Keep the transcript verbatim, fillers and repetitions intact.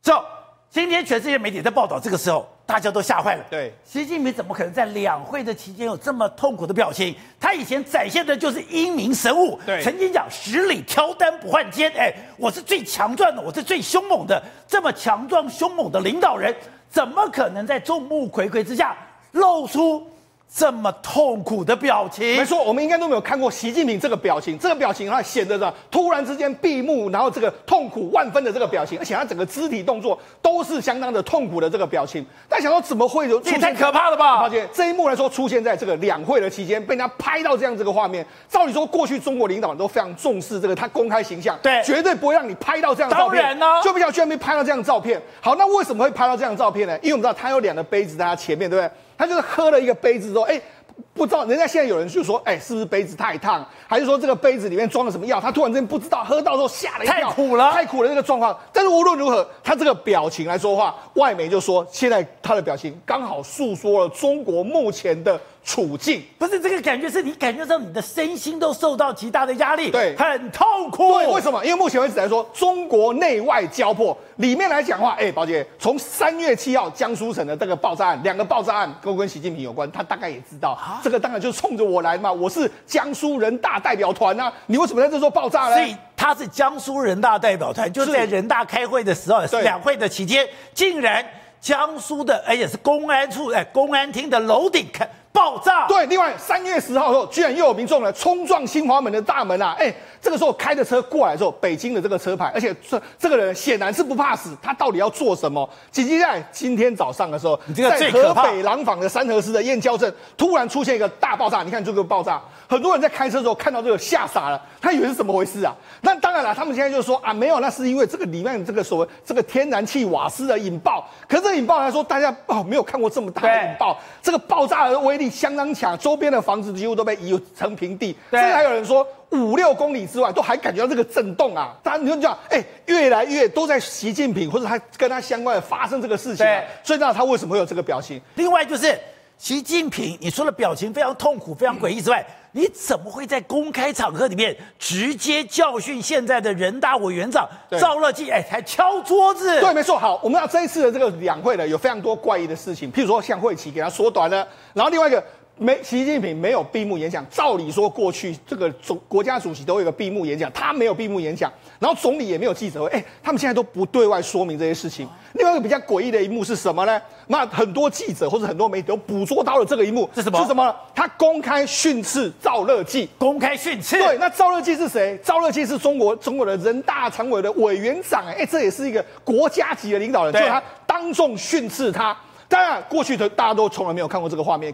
走，今天全世界媒体在报道这个时候，大家都吓坏了。 对， 习近平怎么可能在两会的期间有这么痛苦的表情？他以前展现的就是英明神武， 对， 曾经讲十里挑担不换肩，哎，我是最强壮的，我是最凶猛的，这么强壮凶猛的领导人，怎么可能在众目睽睽之下露出这么痛苦的表情？ 没错，我们应该都没有看过习近平这个表情，这个表情它显得着突然之间闭目，然后这个痛苦万分的这个表情，而且他整个肢体动作都是相当的痛苦的这个表情。但想说怎么会有出现？ 这也太可怕了吧！ 抱歉，这一幕来说出现在这个两会的期间，被人家拍到这样这个画面。照理说，过去中国领导人都非常重视这个他公开形象， 对， 绝对不会让你拍到这样的照片。 当然呢、啊， 就不想居然被拍到这样的照片。好，那为什么会拍到这样的照片呢？因为我们知道他有两个杯子在他前面，对不对？他就是喝了一个杯子之后，哎。不知道，人家现在有人就说，哎、欸，是不是杯子太烫，还是说这个杯子里面装了什么药？他突然之间不知道，喝到之后吓了一跳， 太苦了， 太苦了这个状况。但是无论如何，他这个表情来说话，外媒就说，现在他的表情刚好诉说了中国目前的处境。 不是这个感觉，是你感觉到你的身心都受到极大的压力， 对， 很痛苦。 对，为什么？因为目前为止来说，中国内外交迫。里面来讲话，哎、欸，宝姐，从三月七号江苏省的这个爆炸案，两个爆炸案都跟习近平有关，他大概也知道，啊、这个当然就是冲着我来嘛，我是江苏人大代表团啊，你为什么在这时候爆炸呢？ 所以他是江苏人大代表团，就在人大开会的时候，两会的期间，竟然江苏的，而且是公安处，哎，公安厅的楼顶开爆炸。 对，另外三月十号的时候，居然又有民众呢冲撞新华门的大门啊，哎、欸。这个时候开着车过来的时候，北京的这个车牌，而且这这个人显然是不怕死，他到底要做什么？紧接在今天早上的时候，在河北廊坊的三河市的燕郊镇，突然出现一个大爆炸。你看这个爆炸，很多人在开车的时候看到这个吓傻了，他以为是怎么回事啊？那当然了，他们现在就说啊，没有，那是因为这个里面这个所谓这个天然气瓦斯的引爆。可是这个引爆来说，大家哦没有看过这么大的引爆，这个爆炸的威力相当强，周边的房子几乎都被夷成平地，甚至还有人说。五六公里之外都还感觉到这个震动啊！当然你就讲，哎、欸，越来越都在习近平或者他跟他相关的发生这个事情、啊，所以那他为什么会有这个表情？ 另外就是习近平，你说的表情非常痛苦、非常诡异之外，嗯、你怎么会在公开场合里面直接教训现在的人大委员长赵乐际？哎，还敲桌子？ 对，没错。好，我们要这一次的这个两会呢，有非常多怪异的事情，譬如说像会期给他缩短了，然后另外一个。没，习近平没有闭幕演讲。照理说，过去这个总国家主席都有一个闭幕演讲，他没有闭幕演讲，然后总理也没有记者会，哎、欸，他们现在都不对外说明这些事情。另外一个比较诡异的一幕是什么呢？那很多记者或者很多媒体都捕捉到了这个一幕， 是什么？ 是什么？他公开训斥赵乐际， 公开训斥。 对，那赵乐际是谁？赵乐际是中国中国的人大常委的委员长，哎、欸，这也是一个国家级的领导人，就他当众训斥他。当然，过去的大家都从来没有看过这个画面。